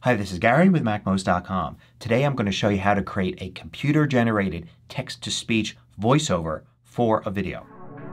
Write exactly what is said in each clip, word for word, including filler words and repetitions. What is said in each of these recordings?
Hi, this is Gary with Mac most dot com. Today I'm going to show you how to create a computer-generated text-to-speech voiceover for a video.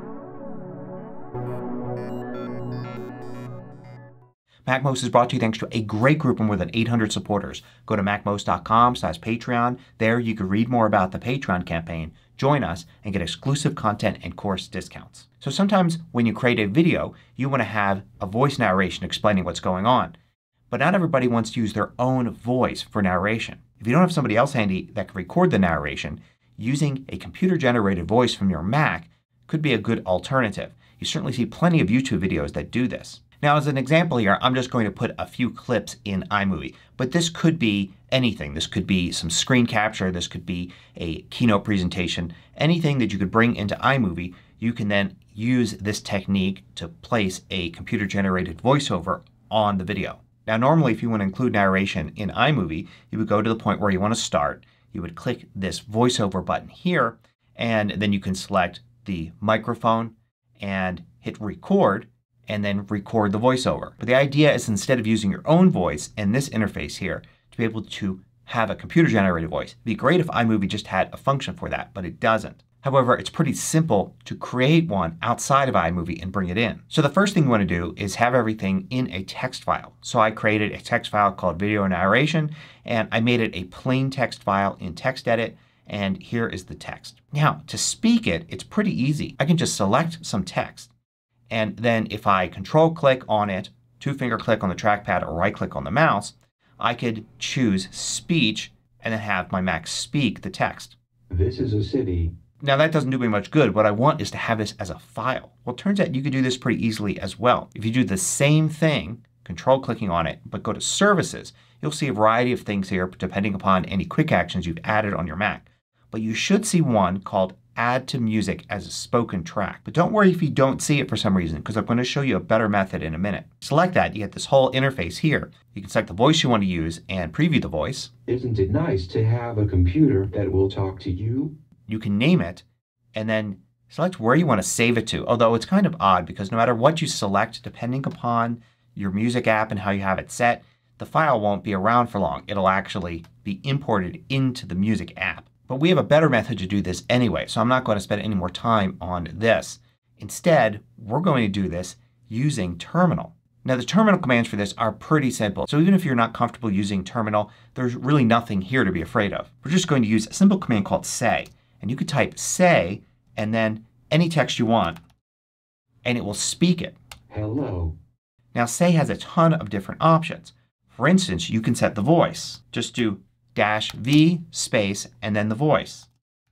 MacMost is brought to you thanks to a great group of more than eight hundred supporters. Go to mac most dot com slash Patreon. There you can read more about the Patreon campaign, join us, and get exclusive content and course discounts. So sometimes when you create a video you want to have a voice narration explaining what's going on. But not everybody wants to use their own voice for narration. If you don't have somebody else handy that can record the narration, using a computer-generated voice from your Mac could be a good alternative. You certainly see plenty of YouTube videos that do this. Now as an example here I'm just going to put a few clips in iMovie. But this could be anything. This could be some screen capture. This could be a keynote presentation. Anything that you could bring into iMovie you can then use this technique to place a computer-generated voiceover on the video. Now normally if you want to include narration in iMovie you would go to the point where you want to start. You would click this voiceover button here and then you can select the microphone and hit record and then record the voiceover. But the idea is instead of using your own voice in this interface here to be able to have a computer generated voice. It would be great if iMovie just had a function for that, but it doesn't. However, it's pretty simple to create one outside of iMovie and bring it in. So the first thing you want to do is have everything in a text file. So I created a text file called video narration and I made it a plain text file in TextEdit and here is the text. Now to speak it, it's pretty easy. I can just select some text and then if I control click on it, two finger click on the trackpad or right click on the mouse, I could choose speech and then have my Mac speak the text. This is a city. Now that doesn't do me much good. What I want is to have this as a file. Well it turns out you could do this pretty easily as well. If you do the same thing, control clicking on it, but go to services, you'll see a variety of things here depending upon any quick actions you've added on your Mac. But you should see one called Add to Music as a Spoken Track. But don't worry if you don't see it for some reason because I'm going to show you a better method in a minute. Select that. You get this whole interface here. You can select the voice you want to use and preview the voice. Isn't it nice to have a computer that will talk to you? You can name it and then select where you want to save it to. Although it's kind of odd because no matter what you select, depending upon your music app and how you have it set, the file won't be around for long. It'll actually be imported into the music app. But we have a better method to do this anyway, so I'm not going to spend any more time on this. Instead, we're going to do this using Terminal. Now the terminal commands for this are pretty simple. So even if you're not comfortable using Terminal, there's really nothing here to be afraid of. We're just going to use a simple command called say. And you could type say and then any text you want and it will speak it. Hello. Now say has a ton of different options. For instance, you can set the voice. Just do dash V space and then the voice.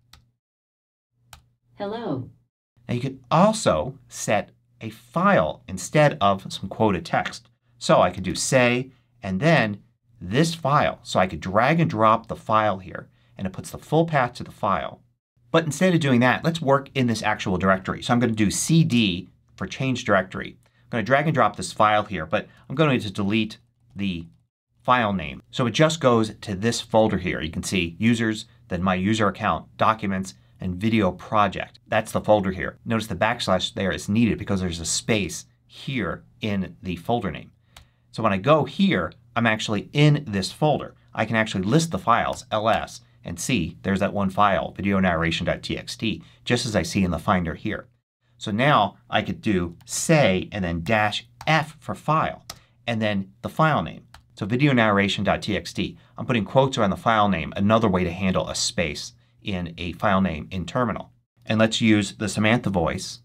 Hello. Now you could also set a file instead of some quoted text. So I could do say and then this file. So I could drag and drop the file here and it puts the full path to the file. But instead of doing that, let's work in this actual directory. So I'm going to do C D for change directory. I'm going to drag and drop this file here, but I'm going to delete the file name. So it just goes to this folder here. You can see users, then my user account, documents, and video project. That's the folder here. Notice the backslash there is needed because there's a space here in the folder name. So when I go here, I'm actually in this folder. I can actually list the files, L S, and see there's that one file, video narration dot T X T, just as I see in the Finder here. So now I could do say and then dash F for file and then the file name. So video narration dot T X T. I'm putting quotes around the file name, another way to handle a space in a file name in Terminal. And let's use the Samantha voice.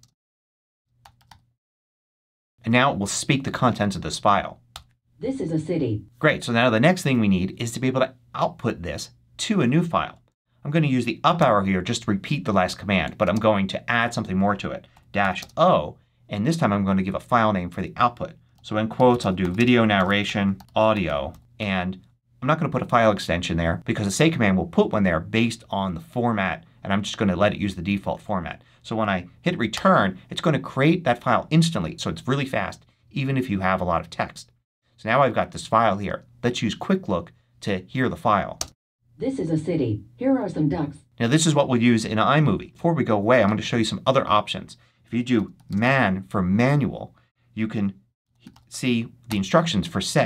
And now it will speak the contents of this file. This is a city. Great. So now the next thing we need is to be able to output this to a new file. I'm going to use the up arrow here just to repeat the last command, but I'm going to add something more to it. Dash O, and this time I'm going to give a file name for the output. So in quotes I'll do video narration audio, and I'm not going to put a file extension there because the say command will put one there based on the format, and I'm just going to let it use the default format. So when I hit return it's going to create that file instantly, so it's really fast even if you have a lot of text. So now I've got this file here. Let's use quick look to hear the file. This is a city. Here are some ducks. Now this is what we'll use in iMovie. Before we go away I'm going to show you some other options. If you do man for manual you can see the instructions for say.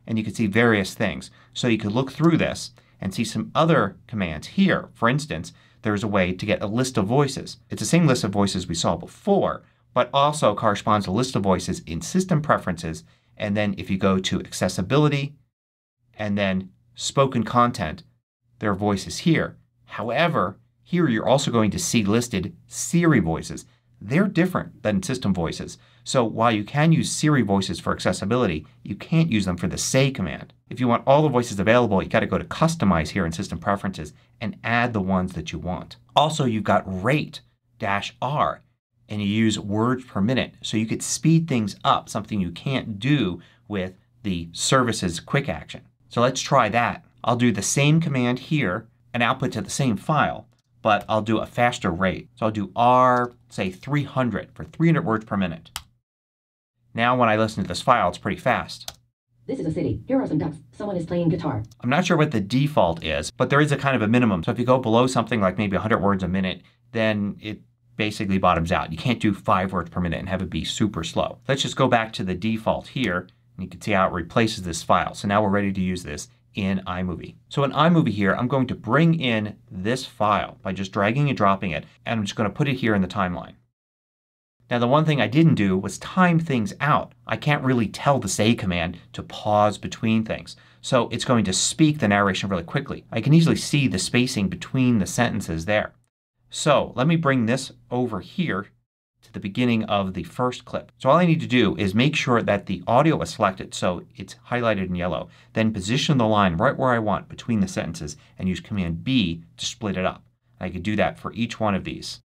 and you can see various things. So you could look through this and see some other commands here. For instance, there's a way to get a list of voices. It's the same list of voices we saw before, but also corresponds to a list of voices in System Preferences. And then if you go to Accessibility and then Spoken Content, there are voices here. However, here you're also going to see listed Siri voices. They're different than system voices. So while you can use Siri voices for accessibility, you can't use them for the Say command. If you want all the voices available, you've got to go to Customize here in System Preferences and add the ones that you want. Also, you've got Rate dash R and you use words per minute. So you could speed things up, something you can't do with the services quick action. So let's try that. I'll do the same command here and output to the same file, but I'll do a faster rate. So I'll do R, say three hundred for three hundred words per minute. Now when I listen to this file, it's pretty fast. This is a city. Here are some ducks. Someone is playing guitar. I'm not sure what the default is, but there is a kind of a minimum. So if you go below something like maybe one hundred words a minute, then it basically bottoms out. You can't do five words per minute and have it be super slow. Let's just go back to the default here. And you can see how it replaces this file. So now we're ready to use this in iMovie. So in iMovie here, I'm going to bring in this file by just dragging and dropping it. And I'm just going to put it here in the timeline. Now the one thing I didn't do was time things out. I can't really tell the Say command to pause between things. So it's going to speak the narration really quickly. I can easily see the spacing between the sentences there. So let me bring this over here to the beginning of the first clip. So all I need to do is make sure that the audio is selected so it's highlighted in yellow. Then position the line right where I want between the sentences and use Command B to split it up. I could do that for each one of these.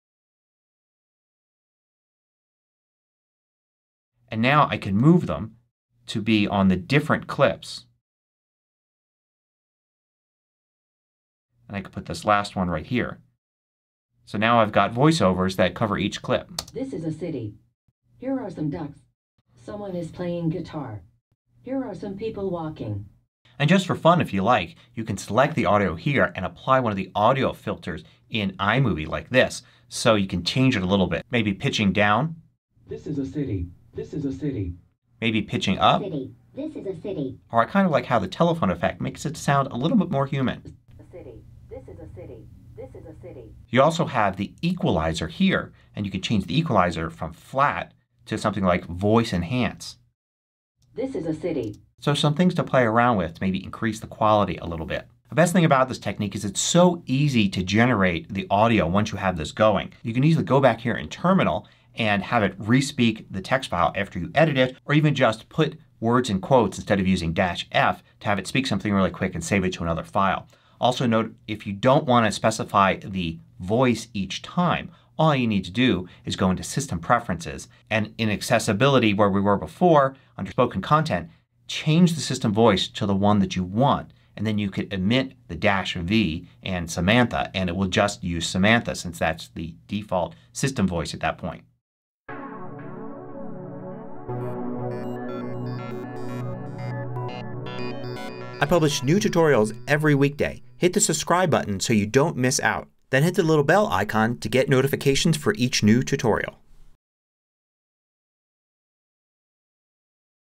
And now I can move them to be on the different clips. And I can put this last one right here. So now I've got voiceovers that cover each clip. This is a city. Here are some ducks. Someone is playing guitar. Here are some people walking. And just for fun, if you like, you can select the audio here and apply one of the audio filters in iMovie like this. So you can change it a little bit. Maybe pitching down. This is a city. This is a city. Maybe pitching up. City. This is a city. Or I kind of like how the telephone effect makes it sound a little bit more human. A city. This is a city. This is a city. You also have the equalizer here, and you can change the equalizer from flat to something like voice enhance. This is a city. So some things to play around with to maybe increase the quality a little bit. The best thing about this technique is it's so easy to generate the audio once you have this going. You can easily go back here in Terminal and have it re-speak the text file after you edit it, or even just put words in quotes instead of using dash F to have it speak something really quick and save it to another file. Also note, if you don't want to specify the voice each time, all you need to do is go into System Preferences and in Accessibility, where we were before, under Spoken Content, change the system voice to the one that you want. And then you could omit the dash V and Samantha, and it will just use Samantha since that's the default system voice at that point. I publish new tutorials every weekday. Hit the subscribe button so you don't miss out. Then hit the little bell icon to get notifications for each new tutorial.